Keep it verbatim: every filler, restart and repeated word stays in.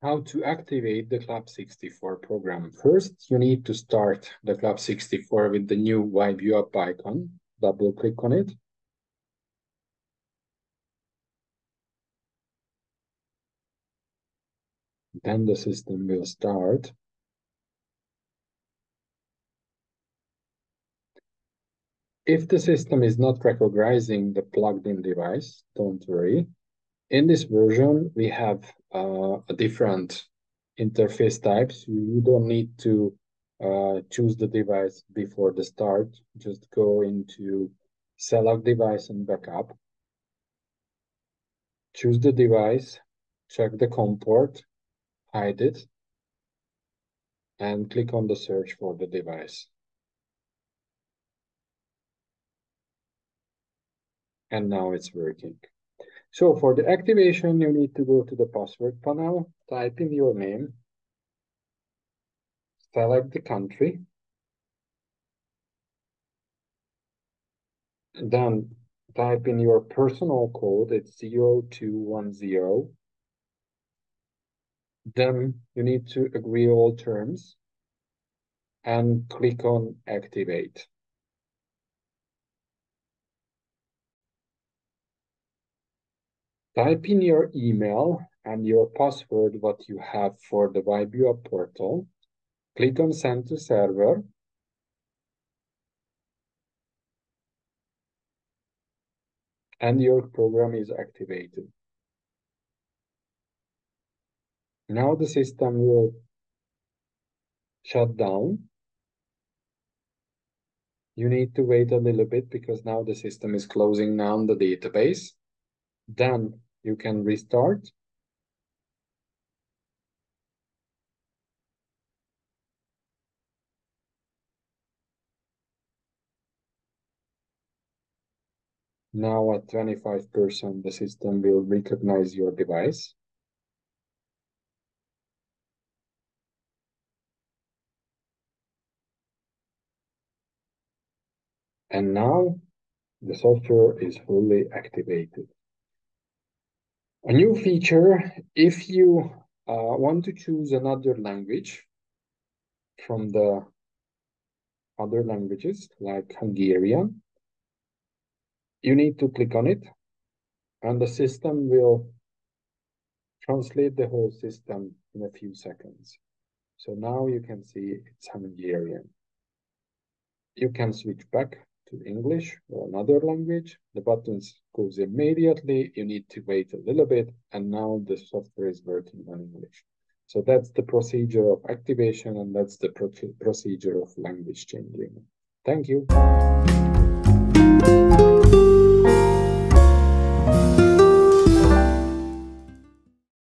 how to activate the Clasp sixty-four program. First, you need to start the Clasp sixty-four with the new Vibe U Up icon. Double click on it. Then the system will start. If the system is not recognizing the plugged-in device, don't worry. In this version, we have uh, a different interface types. You don't need to uh, choose the device before the start. Just go into select device and backup. Choose the device, check the COM port, hide it, and click on the search for the device. And now it's working. So for the activation, you need to go to the password panel, type in your name, select the country, then type in your personal code, it's zero two one zero. Then you need to agree all terms and click on activate. Type in your email and your password, what you have for the Vibe U Up portal. Click on send to server. And your program is activated. Now the system will shut down. You need to wait a little bit because now the system is closing down the database. Then you can restart. Now at twenty-five percent, the system will recognize your device. And now the software is fully activated. A new feature, if you uh, want to choose another language from the other languages like Hungarian, you need to click on it and the system will translate the whole system in a few seconds. So now you can see it's Hungarian. You can switch back to English or another language. The buttons goes immediately. You need to wait a little bit, and now the software is working on English. So that's the procedure of activation, and that's the pro procedure of language changing. Thank you.